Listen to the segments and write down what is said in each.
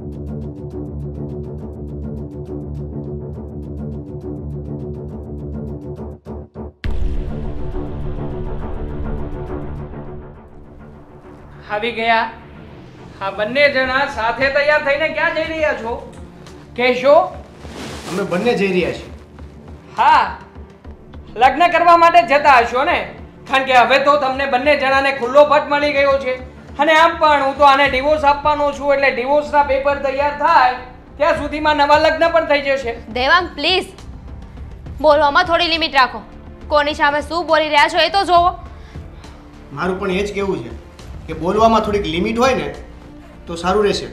આવી ગયા. આ બંને જણા સાથે તૈયાર થઈને ક્યાં જઈ રહ્યા છો? કહેશો? અમે બંને જઈ રહ્યા છીએ. હા, લગ્ન કરવા માટે જતા હશો ને? કારણ કે હવે તો તમને બંને જણાને ખુલ્લો પટ મળી ગયો છે. અને આમ પણ હું તો આને ડિવોર્સ આપવાનો છું, એટલે ડિવોર્સના પેપર તૈયાર થાય ત્યાં સુધીમાં નવા લગ્ન પણ થઈ જશે. દેવાંગ પ્લીઝ બોલવામાં થોડી લિમિટ રાખો. કોની સામે શું બોલી રહ્યા છો એ તો જોવો. મારું પણ એ જ કહેવું છે કે બોલવામાં થોડીક લિમિટ હોય ને તો સારું રહેશે.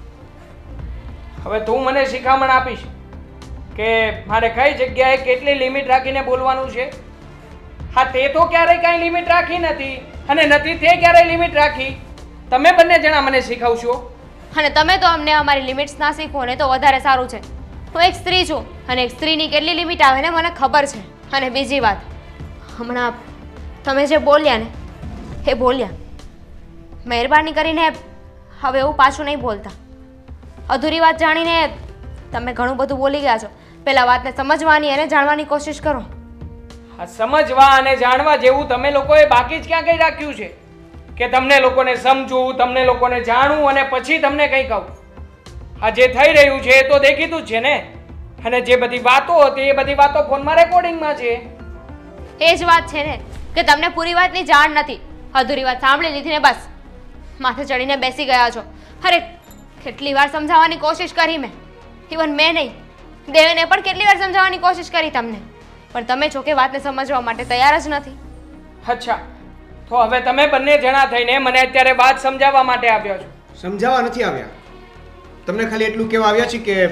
હવે તું મને શિખામણ આપીશ કે મારે કઈ જગ્યાએ કેટલી લિમિટ રાખીને બોલવાનું છે? હા, તે તો ક્યારેય કાંઈ લિમિટ રાખી નથી અને નથી તે ક્યારેય લિમિટ રાખી. તમે બંને જણા મને શીખવશો. અને તમે તો અમને અમારી લિમિટ્સ ના શીખવો ને તો વધારે સારું છે. હું એક સ્ત્રી છું અને એક સ્ત્રીની કેટલી લિમિટ આવે ને મને ખબર છે. અને બીજી વાત, હમણાં તમે જે બોલ્યા ને એ બોલ્યા, મહેરબાની કરીને હવે એવું પાછું નહીં બોલતા. અધૂરી વાત જાણીને તમે ઘણું બધું બોલી ગયા છો. પહેલા વાતને સમજવાની અને જાણવાની કોશિશ કરો. આ સમજવા અને જાણવા જેવું તમે લોકોએ બાકી જ ક્યાં કંઈ રાખ્યું છે કે તમને લોકોને સમજવું, તમને લોકોને જાણવું અને પછી તમને કંઈ કહું? આ જે થઈ રહ્યું છે એ તો દેખીતું જ છે ને. અને જે બધી વાતો હતી એ બધી વાતો ફોનમાં રેકોર્ડિંગમાં છે. એ જ વાત છે ને કે તમને પૂરી વાતની જાણ નથી. અધૂરી વાત સાંભળી લીધી ને બસ માથે ચડીને બેસી ગયા છો. અરે કેટલી વાર સમજાવવાની કોશિશ કરી મેં. ઇવન મેં નહીં, દેવેને પણ કેટલી વાર સમજાવવાની કોશિશ કરી તમને, પણ તમે છો કે વાતને સમજવા માટે તૈયાર જ નથી. અચ્છા, તો હવે તમે બંને જણા થઈને મને અત્યારે વાત સમજાવવા માટે આવ્યા છો? સમજાવવા નથી આવ્યા. તમને ખાલી એટલું કહેવા આવ્યા છે કે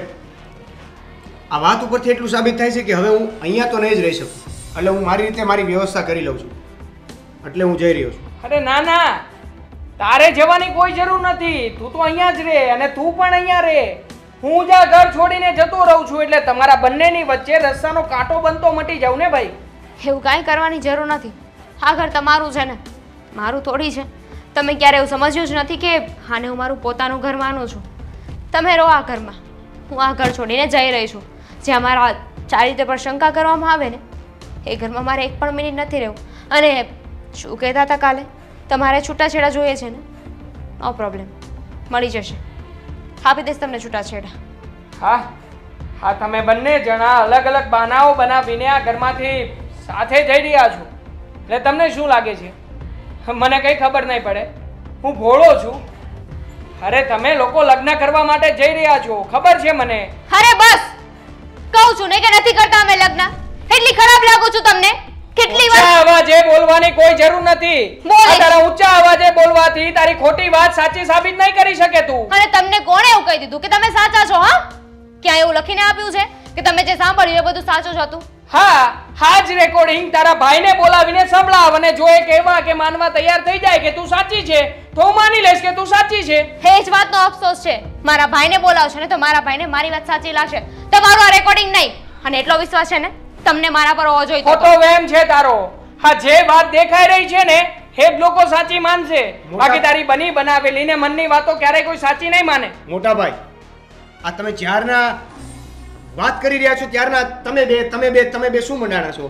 આ વાત ઉપરથી એટલું સાબિત થાય છે કે હવે હું અહીંયા તો નહીં જ રહી શકું. એટલે હું મારી રીતે મારી વ્યવસ્થા કરી લઉં છું. એટલે હું જઈ રહ્યો છું. અરે ના ના, તારે જવાની કોઈ જરૂર નથી. તું તો અહીંયા જ રહે અને તું પણ અહીંયા રહે. હું જ્યાં ઘર છોડીને જતો રહું છું એટલે તમારા બંનેની વચ્ચે રસ્તાનો કાંટો બનતો મટી જાવ ને ભાઈ. એવું કાંઈ કરવાની જરૂર નથી. આ ઘર તમારું છે ને, મારું થોડી છે. તમે ક્યારે એવું સમજ્યું જ નથી કે આને હું મારું પોતાનું ઘર માનું છું. તમે રહો આ ઘરમાં, હું આ ઘર છોડીને જઈ રહી છું. જ્યાં મારા ચારી રીતે પર શંકા કરવામાં આવે ને એ ઘરમાં મારે એક પણ મિનિટ નથી રહેવું. અને શું કહેતા હતા કાલે, તમારે છૂટાછેડા જોઈએ છે ને? નો પ્રોબ્લેમ, મળી જશે. આપી દઈશ તમને છૂટાછેડા. હા હા, તમે બંને જણા અલગ અલગ બહાનાઓ બનાવીને આ ઘરમાંથી સાથે જઈ રહ્યા છો. એટલે તમને શું લાગે છે મને કંઈ ખબર નહીં પડે? હું ભોળો છું? અરે તમે લોકો લગ્ન કરવા માટે જઈ રહ્યા છો, ખબર છે મને. અરે બસ, કહું છું ને કે નથી કરતા અમે લગ્ન. એટલી ખરાબ લાગુ છું તમને? કેટલી વાર ઊંચા અવાજે બોલવાની કોઈ જરૂર નથી. તારા ઊંચા અવાજે બોલવાથી તારી ખોટી વાત સાચી સાબિત નહીં કરી શકે તું. અને તમને કોણે એવું કહી દીધું કે તમે સાચા છો? હા, ક્યાં એવું લખીને આપ્યું છે કે તમે જે સાંભળ્યું એ બધું સાચું જ હતું? હા, હા જ રેકોર્ડિંગ તારા ભાઈને બોલાવીને સંભળાવ અને જો એ કહેવા કે માનવા તૈયાર થઈ જાય કે તું સાચી છે તો હું માની લઈશ કે તું સાચી છે. એ જ વાતનો અફસોસ છે. મારા ભાઈને બોલાવશે ને તો મારા ભાઈને મારી વાત સાચી લાગશે, તમારું આ રેકોર્ડિંગ નહીં. અને એટલો વિશ્વાસ છે ને તમને મારા પર હોવો જોઈએ. ખોટો વહેમ છે તારો. હા, જે વાત દેખાઈ રહી છે ને એ જ લોકો સાચી માનશે. બાકી તારી બની બનાવેલી ને મનની વાતો ક્યારેય કોઈ સાચી નહીં માને. મોટા ભાઈ, આ તમે ચારના વાત કરી રહ્યા છો ત્યારના તમે બે શું મંડાણા છો?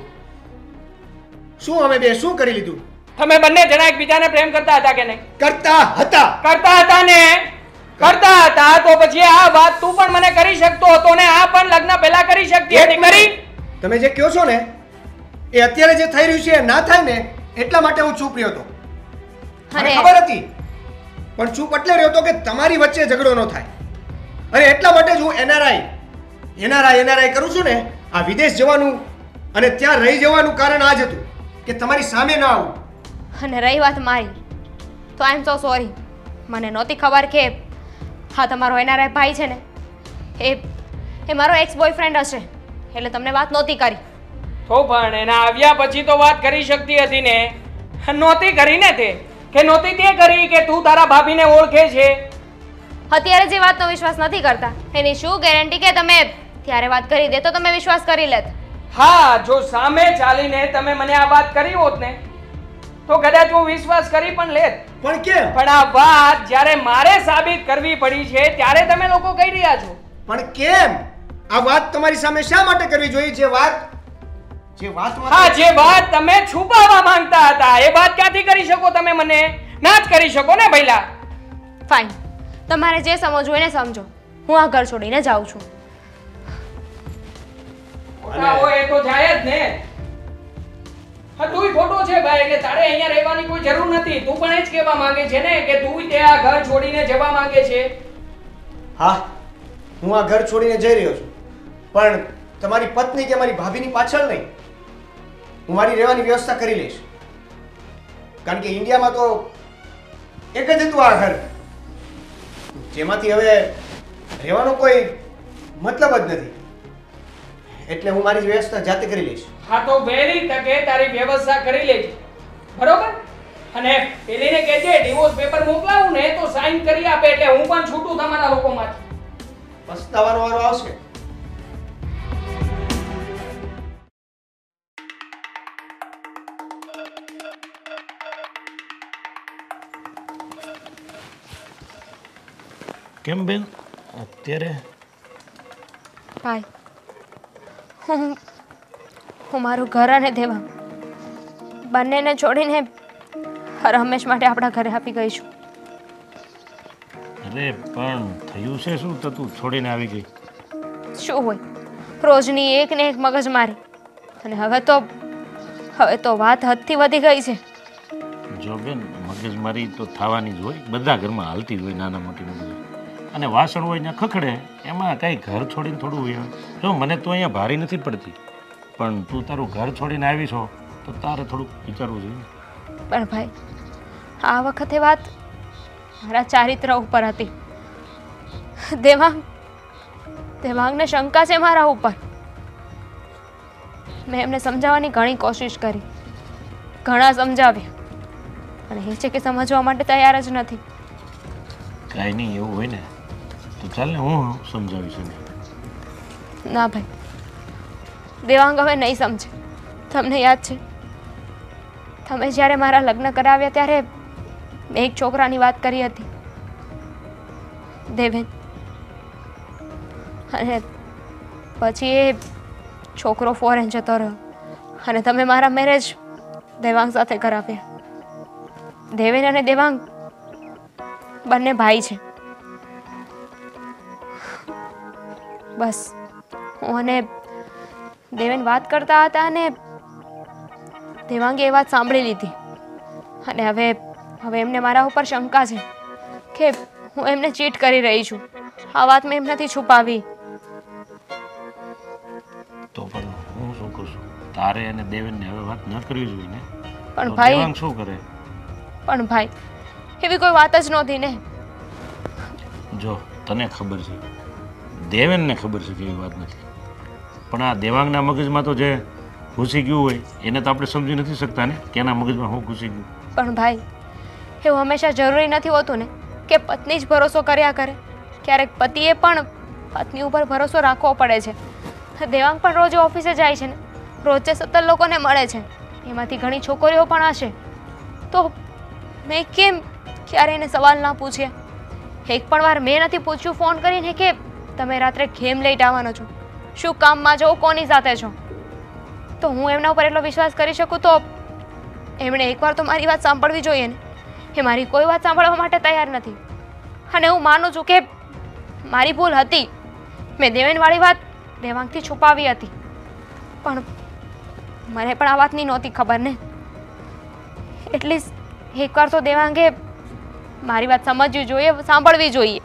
શું અમે બે શું કરી લીધું? તમે બંને જણા એકબીજાને પ્રેમ કરતા હતા કે નહીં? કરતા હતા ને? કરતા હતા તો પછી આ વાત તું પણ મને કરી શકતો હતો ને આ પણ લગ્ન પહેલા કરી શકતી હતી. કરી? તમે જે કહો છો ને એ અત્યારે જે થઈ રહ્યું છે એ ના થાય ને એટલા માટે હું ચૂપ રહ્યો હતો. મને ખબર હતી પણ ચૂપ એટલે રહ્યો હતો કે તમારી વચ્ચે ઝઘડો ન થાય. અને એટલા માટે જ હું એનઆરઆઈ કરું છું ને. આ વિદેશ જવાનું અને ત્યાં રહી જવાનું કારણ આ જ હતું કે તમારી સામે ના આવું. અને રહી વાત મારી તો આઈ એમ સો સોરી. મને નહોતી ખબર કે હા તમારો એનઆરઆઈ ભાઈ છે ને એ મારો એક્સ બોયફ્રેન્ડ હશે, એટલે તમને વાત નહોતી કરી. તો પણ એના આવ્યા પછી તો વાત કરી શકતી હતી ને. નહોતી કરી ને તે કે નહોતી તે કરી કે તું તારા ભાભીને ઓળખે છે? અત્યારે જે વાતનો વિશ્વાસ નથી કરતા એની શું ગેરંટી કે તમે ત્યારે વાત કરી દે તો તમે વિશ્વાસ કરી લેત? હા, જો સામે ચાલીને તમે મને આ વાત કરી હોત ને તો કદાચ હું વિશ્વાસ કરી પણ લેત. પણ કેમ? પણ આ વાત જ્યારે મારે સાબિત કરવી પડી છે ત્યારે તમે લોકો કહી રહ્યા છો. પણ કેમ? આ વાત તમારી સામે શા માટે કરવી જોઈએ? જે વાત તમે છુપાવવા માંગતા હતા એ વાત ક્યાંથી કરી શકો તમે? મને ના જ કરી શકો ને ભઈલા. ફાઇન, તમારે જે સમજવું એને સમજો. હું આ ઘર છોડીને જાઉં છું. એ તો જાય જ ને. હા, તુંય ખોટો છે ભાઈ, એટલે તારે અહીંયા રહેવાની કોઈ જરૂર નથી. તું પણ એ જ કહેવા માંગે છે ને કે તુંય તે આ ઘર છોડીને જવા માંગે છે. હા, હું આ ઘર છોડીને જઈ રહ્યો છું, પણ તમારી પત્ની કે મારી ભાભીની પાછળ નહીં. હું મારી રહેવાની વ્યવસ્થા કરી લઈશ, કારણ કે ઇન્ડિયામાં તો એક જ હતું આ ઘર, જેમાંથી હવે રહેવાનો કોઈ મતલબ જ નથી. એટલે હું મારી વ્યવસ્થા જાતે કરી લઈશ. હા, તો વહેલી તકે તારી વ્યવસ્થા કરી લેજે, બરોબર? અને પેલીને કહેજે ડિવોર્સ પેપર મોકલાવું ને તો સાઈન કરી આપે, એટલે હું પણ છૂટું તમારા લોકોમાંથી. પસ્તાવાનો વારો આવશે. કેમ બેન અત્યારે? ભાઈ, હું મારું ઘર અને દેવા બંનેને છોડીને હરહંમેશ માટે આપણા ઘરે આપી ગઈ છું. અરે પણ થયું છે શું તો તું છોડીને આવી ગઈ? શું હોય, રોજની એક ને એક મગજમારી, અને હવે તો વાત હદથી વધી ગઈ છે. જો બેન, મગજમારી તો થવાની જ હોય, બધા ઘરમાં હાલતી જ હોય, નાના મોટી મગજ. અને વાસણ હોય ને ખખડે, એમાં કાંઈ ઘર છોડીને થોડું હોય. જો મને તો અહીંયા ભારી નથી પડતી, પણ તું તારું ઘર છોડીને આવી છો તો તારે થોડુંક વિચારવું જોઈએ. પણ ભાઈ, આ વખતે વાત મારા ચારિત્ર ઉપર હતી. દેવાંગને શંકા છે મારા ઉપર. મેં એમને સમજાવવાની ઘણી કોશિશ કરી, ઘણા સમજાવ્યા, અને એ છે કે સમજવા માટે તૈયાર જ નથી. કાંઈ નહીં, એવું હોય ને તો ચાલ ને હું સમજાવીશ એને. ના ભાઈ, દેવાંગ હવે નહીં સમજે. તમને યાદ છે, તમે જ્યારે મારા લગ્ન કરાવ્યા ત્યારે મેં એક છોકરાની વાત કરી હતી, દેવેન. અને પછી એ છોકરો ફોરેન જતો રહ્યો, અને તમે મારા મેરેજ દેવાંગ સાથે કરાવ્યા. દેવેન અને દેવાંગ બંને ભાઈ છે. બસ હું અને દેવેન વાત કરતા હતા, અને દેવાંગે એ વાત સાંભળી લીધી, અને હવે એમને મારા ઉપર શંકા છે કે હું એમને ચીટ કરી રહી છું. આ વાત મેં એમનાથી છુપાવી. તો પણ હું શું કરું છું? તારે અને દેવેનને હવે વાત ન કરવી જોઈએ ને. પણ ભાઈ, દેવાંગ શું કરે? પણ ભાઈ, એવી કોઈ વાત જ નહોતી ને. જો તને ખબર છે, દેવેનને ખબર છે કે એવી વાત નથી, પણ આ દેવાંગના મગજમાં તો જે ઘૂસી ગયું હોય એને તો આપણે સમજી નથી શકતા ને કે એના મગજમાં શું ઘૂસી ગયું. પણ ભાઈ, એવું હંમેશા જરૂરી નથી હોતું ને કે પત્ની જ ભરોસો કર્યા કરે. ક્યારેક પતિએ પણ પત્ની ઉપર ભરોસો રાખવો પડે છે. દેવાંગ પણ રોજ ઓફિસે જાય છે ને, રોજે 17 લોકોને મળે છે, એમાંથી ઘણી છોકરીઓ પણ હશે. તો મેં કેમ ક્યારે એને સવાલ ના પૂછ્યા? એક પણ વાર મેં નથી પૂછ્યું ફોન કરીને કે તમે રાત્રે કેમ લેટ આવવાનો છો, શું કામમાં છો, કોની સાથે છો? તો હું એમના ઉપર એટલો વિશ્વાસ કરી શકું તો એમણે એકવાર તો મારી વાત સાંભળવી જોઈએ ને. એ મારી કોઈ વાત સાંભળવા માટે તૈયાર નથી, અને હું માનું છું કે મારી ભૂલ હતી. મેં દેવેનવાળી વાત દેવાંગથી છુપાવી હતી, પણ મને પણ આ વાતની નહોતી ખબર ને. એટલીસ્ટ એકવાર તો દેવાંગે મારી વાત સમજવી જોઈએ, સાંભળવી જોઈએ.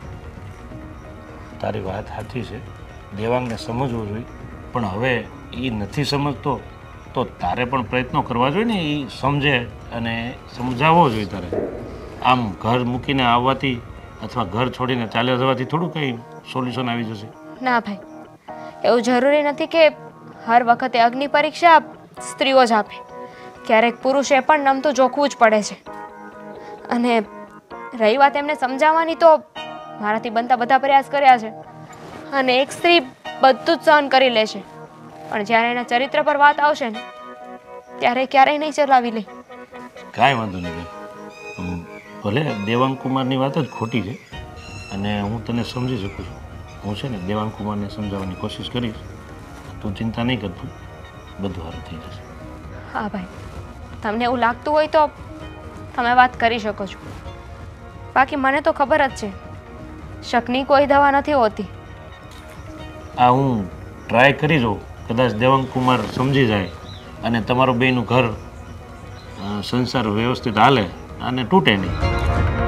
તારી વાત સાચી છે, દેવાંગને સમજવું જોઈએ, પણ હવે એ નથી સમજતો તો તારે પણ પ્રયત્નો કરવા જોઈએ ને, એ સમજે અને સમજાવવો જોઈએ તારે. આમ ઘર મૂકીને આવવાથી અથવા ઘર છોડીને ચાલ્યા જવાથી થોડું કંઈ સોલ્યુશન આવી જશે? ના ભાઈ, એવું જરૂરી નથી કે હર વખતે અગ્નિ પરીક્ષા સ્ત્રીઓ જ આપે. ક્યારેક પુરુષે પણ નમતું જોખવું જ પડે છે. અને રહી વાત એમને સમજાવવાની, તો મારાથી બનતા બધા પ્રયાસ કર્યા છે, અને એક સ્ત્રી બધું જ સહન કરી લે છે, પણ જ્યારે એના ચરિત્ર પર વાત આવશે ને ત્યારે ક્યારેય નહીં ચલાવી લે. કાંઈ વાંધો નહીં ભાઈ. ભલે દેવાંગ કુમારની વાત જ ખોટી છે અને હું તને સમજી શકું છું. હું છે ને દેવાંગ કુમારને સમજાવવાની કોશિશ કરીશ. તું ચિંતા નહીં કરતું, બધું સારું થઈ જશે. હા ભાઈ, તમને એવું લાગતું હોય તો તમે વાત કરી શકો છો. બાકી મને તો ખબર જ છે, શકની કોઈ દવા નથી હોતી. આ હું ટ્રાય કરી જોઉં, કદાચ દેવાંગ કુમાર સમજી જાય અને તમારું બેયનું ઘર સંસાર વ્યવસ્થિત હાલે અને તૂટે નહીં.